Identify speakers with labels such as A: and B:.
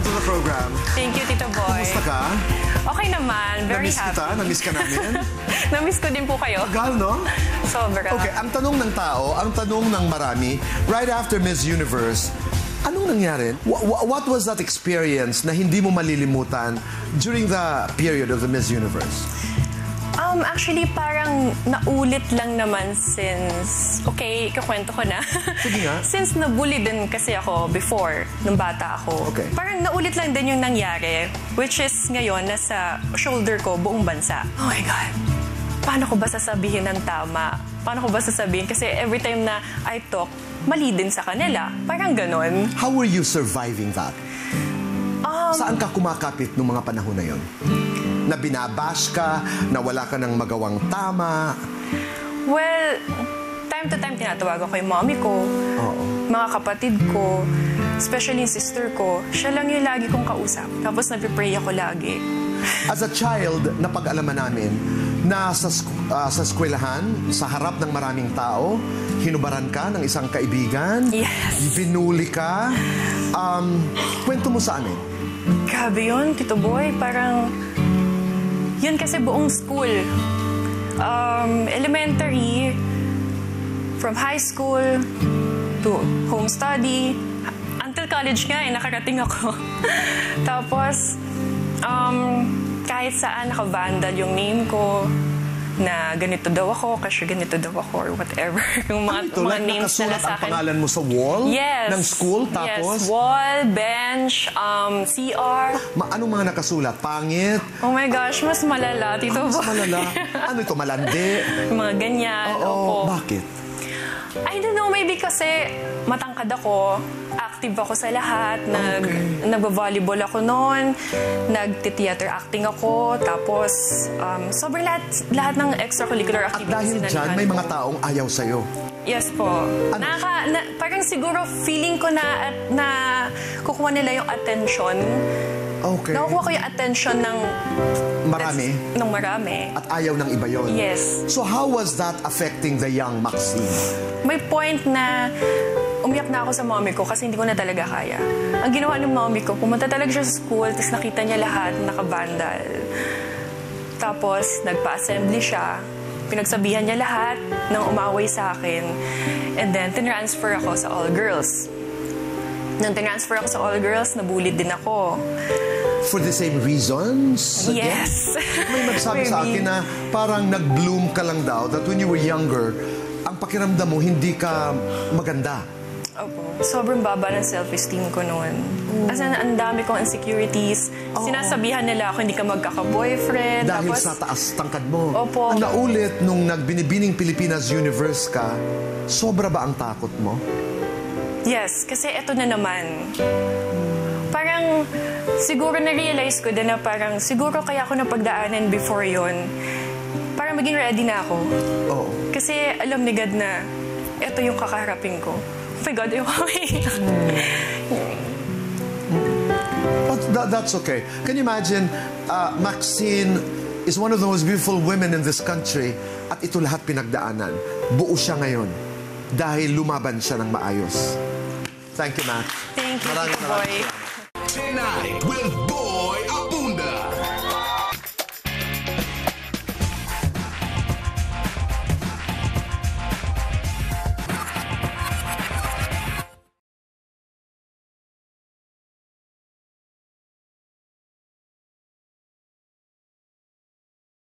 A: to the program.
B: Thank you, Tito Boy.
A: Kumusta ka?
B: Okay naman. Very happy.
A: Namiss ka namin?
B: Namiss ko din po kayo.
A: Tagal, no?
B: Sobra.
A: Okay, ang tanong ng tao, ang tanong ng marami, right after Miss Universe, anong nangyari? What was that experience na hindi mo malilimutan during the period of the Miss Universe?
B: Actually, parang naulit lang naman since... Okay, ikakwento ko na.
A: Sige nga.
B: Since nabully din kasi ako before, nung bata ako.
A: Okay.
B: Parang naulit lang din yung nangyari, which is ngayon, nasa shoulder ko, buong bansa. Oh my God. Paano ko ba sasabihin ng tama? Paano ko ba sasabihin? Kasi every time na I talk, mali din sa kanila. Parang ganon.
A: How were you surviving that? Saan ka kumakapit nung mga panahon na yon? Na binabash ka, na wala ka ng magawang tama?
B: Well, time to time tinatawagan ko yung mommy ko, mga kapatid ko, especially yung sister ko. Siya lang yung lagi kong kausap. Tapos nagpipray ako lagi.
A: As a child, napag-alaman namin na sa eskwelahan, sa harap ng maraming tao, hinubaran ka ng isang kaibigan,
B: yes,
A: binuli ka. Kwento mo sa amin.
B: Grabe yun, Tito Boy. Parang, yun kasi buong school. Elementary, from high school to home study, until college nga nakarating ako. Tapos, kahit saan nakabandal yung name ko, na ganito daw ako, kasi ganito daw ako, or whatever. Yung mga, mga names nila sa akin.
A: Ang pangalan mo sa wall?
B: Yes.
A: Ng school? Tapos?
B: Yes. Wall, bench, CR.
A: Anong mga nakasulat? Pangit?
B: Oh my gosh, mas malala, Tito Boy.
A: Mas malala? Ano ito? Malandi?
B: Mga ganyan.
A: Oo. Bakit?
B: I don't know, maybe kasi matangkad ako, active ako sa lahat, nagvo-volleyball ako noon, nagti-theater acting ako, tapos sobrang lahat ng extracurricular activities.
A: At dahil dyan, may mga taong ayaw sa'yo.
B: Yes po. Parang siguro feeling ko na kukuha nila yung attention.
A: Okay.
B: Nakukuha ko yung attention ng
A: marami?
B: Ng marami.
A: At ayaw ng iba yon.
B: Yes.
A: So how was that affecting the young Maxine?
B: May point na umiyak na ako sa mommy ko kasi hindi ko na talaga kaya. Ang ginawa ng mommy ko, pumunta talaga siya sa school, tapos nakita niya lahat, nakabandal. Tapos nagpa-assembly siya. Pinagsabihan niya lahat ng umaway sa akin. And then, tinransfer ako sa all-girls. Nung tinransfer ako sa all-girls, nabullied din ako.
A: For the same reasons?
B: Yes.
A: May nagsabi sa akin na parang nag-bloom ka lang daw, that when you were younger, ang pakiramdam mo, hindi ka maganda.
B: Opo. Sobrang baba ng self-esteem ko noon. As in, ang dami kong insecurities. Sinasabihan nila ako, hindi ka magkaka-boyfriend.
A: Dahil
B: tapos,
A: sa taas tangkad mo.
B: Opo.
A: Ang naulit, nung nagbinibining Pilipinas Universe ka, sobra ba ang takot mo?
B: Yes, kasi eto na naman. Parang, siguro na-realize ko din na parang, siguro kaya ako napagdaanan before yon para maging ready na ako.
A: Oo.
B: Kasi alam ni God na, eto yung kakaharapin ko. Oh my God,
A: That's okay. Can you imagine, Maxine is one of the most beautiful women in this country at ito lahat pinagdaanan. Buo siya ngayon dahil lumaban siya ng maayos. Thank you, Max.
B: Thank you, Boy.
C: Tonight with